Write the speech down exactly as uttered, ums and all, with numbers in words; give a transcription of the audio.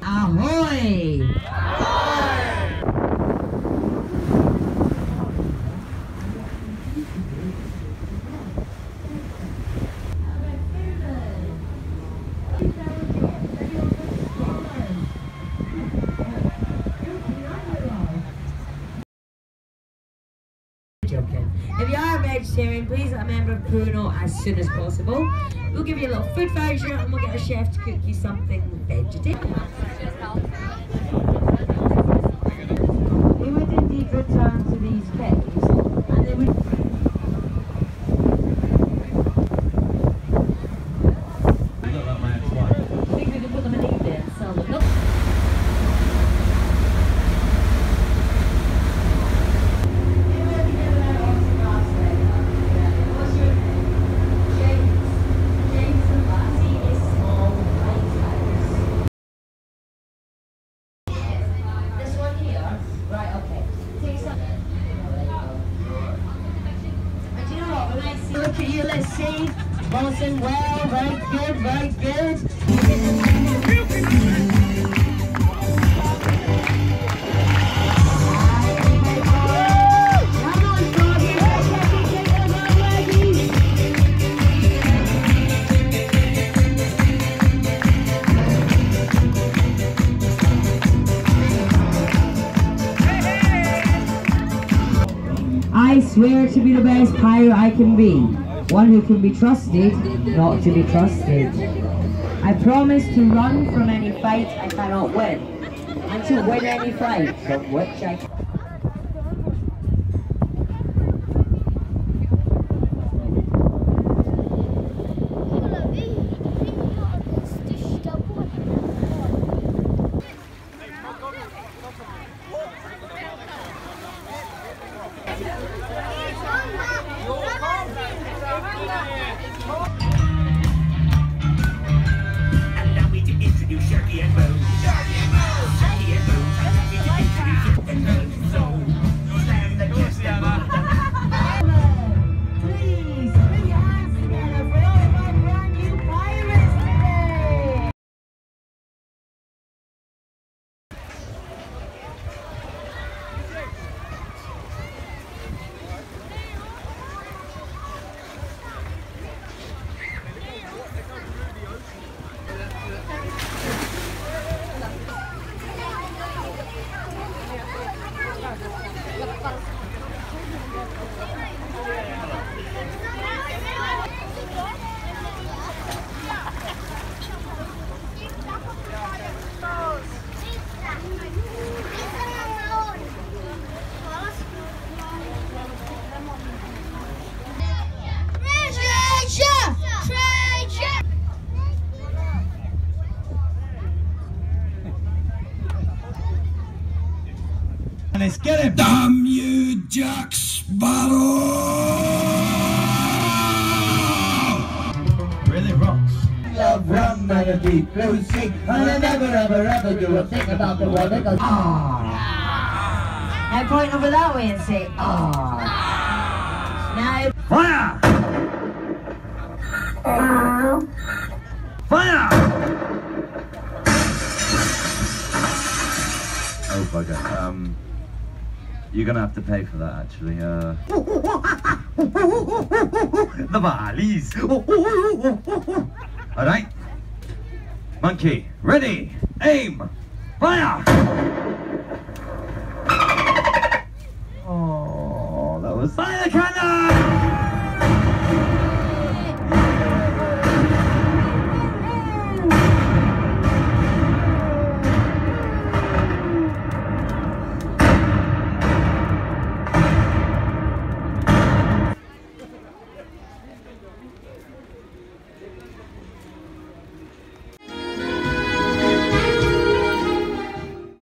Ahoy! Joking. If you are a vegetarian, please let a member of crew know as soon as possible. We'll give you a little food voucher and we'll get a chef to cook you something vegetarian. We would indeed return to these caves and they would... I think we could put them in eBay and sell them. Nope. Look at you, let's see. Bouncing well, very good, very good. I swear to be the best pirate I can be. One who can be trusted, not to be trusted. I promise to run from any fight I cannot win, and to win any fight from which I can. Let's get it! Damn you, Jack Sparrow! Really rocks. Love rum and a deep blue sea, and I never ever ever do a thing about the one that goes ah. Now point over that way and say ah. Now Fire! Fire! Oh bugger. Um, you're gonna have to pay for that actually. Uh, the valleys. All right. Monkey, ready, aim, fire! Oh, that was fire cannon!